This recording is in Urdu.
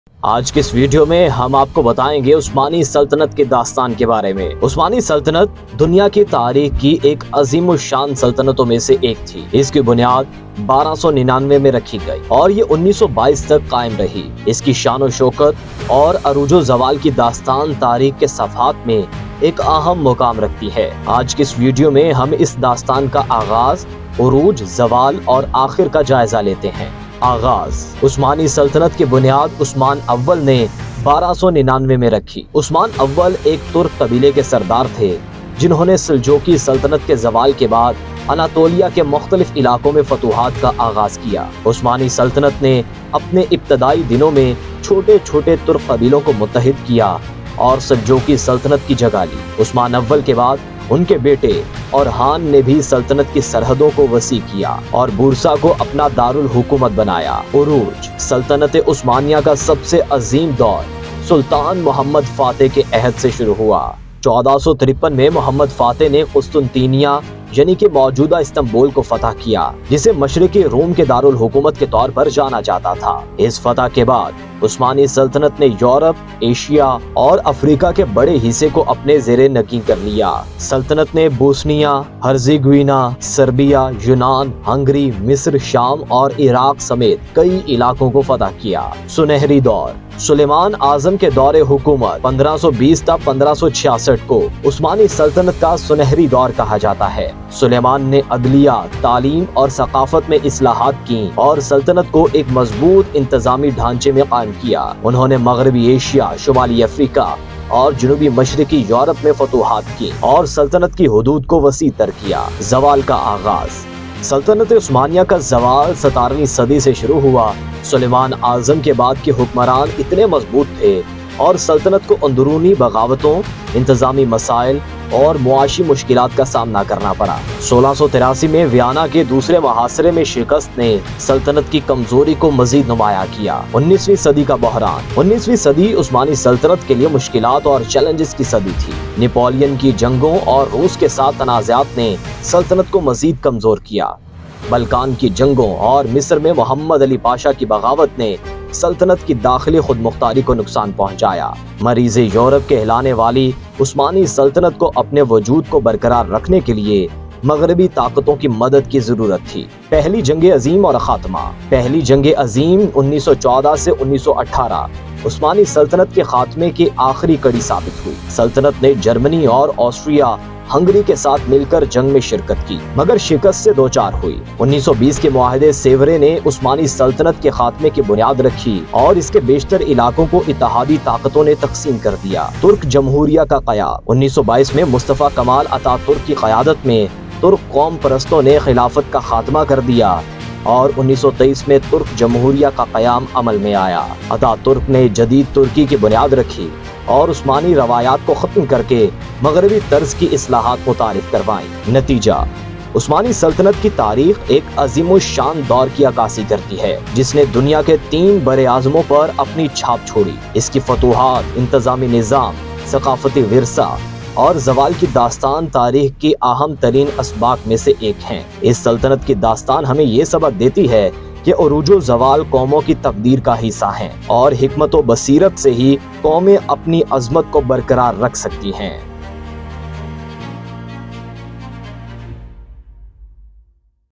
آج کے اس ویڈیو میں ہم آپ کو بتائیں گے عثمانی سلطنت کے داستان کے بارے میں۔ عثمانی سلطنت دنیا کی تاریخ کی ایک عظیم الشان سلطنتوں میں سے ایک تھی۔ اس کی بنیاد 1299 میں رکھی گئی اور یہ 1922 تک قائم رہی۔ اس کی شان و شوکت اور عروج و زوال کی داستان تاریخ کے صفحات میں ایک اہم مقام رکھتی ہے۔ آج کے اس ویڈیو میں ہم اس داستان کا آغاز، عروج، زوال اور آخر کا جائزہ لیتے ہیں۔ آغاز۔ عثمانی سلطنت کی بنیاد عثمان اول نے 1299 میں رکھی۔ عثمان اول ایک ترک قبیلے کے سردار تھے جنہوں نے سلجوقی سلطنت کے زوال کے بعد اناطولیہ کے مختلف علاقوں میں فتوحات کا آغاز کیا۔ عثمانی سلطنت نے اپنے ابتدائی دنوں میں چھوٹے چھوٹے ترک قبیلوں کو متحد کیا اور سلجوقی سلطنت کی جگہ لی۔ عثمان اول کے بعد ان کے بیٹے اورحان نے بھی سلطنت کی سرحدوں کو وسیع کیا اور بورسا کو اپنا دارالحکومت بنایا۔ عروج۔ سلطنت عثمانیہ کا سب سے عظیم دور سلطان محمد فاتح کے عہد سے شروع ہوا۔ 1453 میں محمد فاتح نے قسطنطینیہ یعنی کہ موجودہ استنبول کو فتح کیا، جسے مشرقی روم کے دارالحکومت کے طور پر جانا جاتا تھا۔ اس فتح کے بعد عثمانی سلطنت نے یورپ، ایشیا اور افریقہ کے بڑے حصے کو اپنے زیر نگین کر لیا۔ سلطنت نے بوسنیا، ہرزیگوینا، سربیا، یونان، ہنگری، مصر، شام اور عراق سمیت کئی علاقوں کو فتح کیا۔ سنہری دور۔ سلیمان اعظم کے دور حکومت 1520 تا 1566 کو عثمانی سلطنت کا سنہری دور کہا جاتا ہے۔ سلیمان نے عدلیہ، تعلیم اور ثقافت میں اصلاحات کی اور سلطنت کو ایک مضبوط انتظامی ڈھانچے میں قائم کیا۔ انہوں نے مغربی ایشیا، شمالی افریقہ اور جنوبی مشرقی یورپ میں فتوحات کی اور سلطنت کی حدود کو وسیع تر کیا۔ زوال کا آغاز۔ سلطنت عثمانیہ کا زوال 17ویں صدی سے شروع ہوا۔ سلیمان اعظم کے بعد کے حکمران اتنے مضبوط تھے اور سلطنت کو اندرونی بغاوتوں، انتظامی مسائل اور معاشی مشکلات کا سامنا کرنا پڑا۔ 1683 میں ویانا کے دوسرے محاصرے میں شکست نے سلطنت کی کمزوری کو مزید نمایاں کیا۔ 19ویں صدی کا بحران۔ 19ویں صدی عثمانی سلطنت کے لیے مشکلات اور چیلنجز کی صدی تھی۔ نپولین کی جنگوں اور روس کے ساتھ تنازعات نے سلطنت کو مزید کمزور کیا۔ بلکان کی جنگوں اور مصر میں محمد علی پاشا کی بغاوت نے سلطنت کی داخلی خود مختاری کو نقصان پہنچایا۔ مریض یورپ کہلانے والی عثمانی سلطنت کو اپنے وجود کو برقرار رکھنے کے لیے مغربی طاقتوں کی مدد کی ضرورت تھی۔ پہلی جنگ عظیم اور خاتمہ۔ پہلی جنگ عظیم 1914 سے 1918 عثمانی سلطنت کے خاتمے کی آخری کڑی ثابت ہوئی۔ سلطنت نے جرمنی اور آسٹریا ہنگری کے ساتھ مل کر جنگ میں شرکت کی مگر شکست سے دوچار ہوئی۔ 1920 کے معاہدے سیورے نے عثمانی سلطنت کے خاتمے کی بنیاد رکھی اور اس کے بیشتر علاقوں کو اتحادی طاقتوں نے تقسیم کر دیا۔ ترک جمہوریہ کا قیام۔ 1922 میں مصطفیٰ کمال اتا ترک کی قیادت میں ترک قوم پرستوں نے خلافت کا خاتمہ کر دیا اور 1923 میں ترک جمہوریہ کا قیام عمل میں آیا۔ اتا ترک نے جدید ترکی کی بنیاد رکھی اور عثمانی روایات کو ختم کر کے مغربی طرز کی اصلاحات متعارف کروائیں۔ نتیجہ: عثمانی سلطنت کی تاریخ ایک عظیم الشان دور کی عکاسی کرتی ہے جس نے دنیا کے 3 بڑے اعظموں پر اپنی چھاپ چھوڑی۔ اس کی فتوحات، انتظامی نظام، ثقافتی ورثہ اور زوال کی داستان تاریخ کی اہم ترین اسباق میں سے ایک ہیں۔ اس سلطنت کی داستان ہمیں یہ سبق دیتی ہے کہ عروج و زوال قوموں کی تقدیر کا حصہ ہیں اور حکمت و بصیرت سے ہی قومیں اپنی عظمت کو برقرار رکھ سکتی ہیں۔